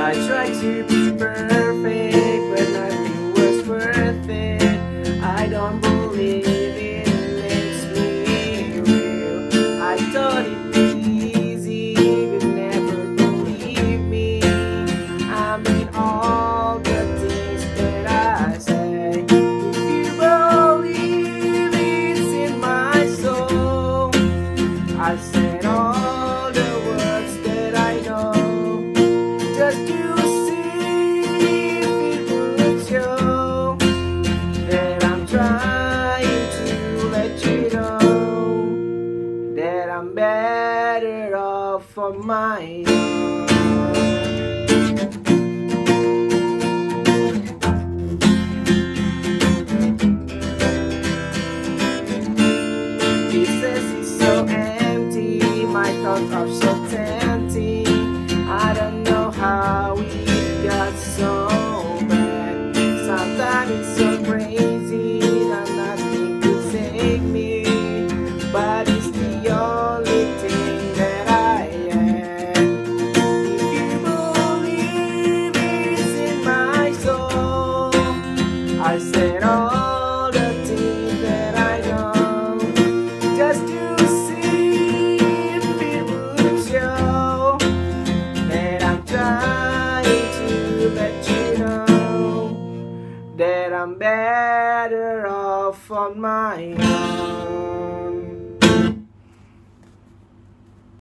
I tried to be perfect, but nothing was worth it. I don't believe it makes me real. I thought it'd be easy, but never believe me. I mean all the things that I say. If you believe it's in my soul, I said all the words that I know, just to see if it would show that I'm trying to let you know that I'm better off on my own. Pieces is so empty, my thoughts are so tempting. I don't know how it got so bad. Sometimes it's so crazy that nothing could save me, but it's the only thing that I am. If you believe it's in my soul, I said all the things that I know, just to see if it would show that I'm trying to let you know that I'm better off on my own.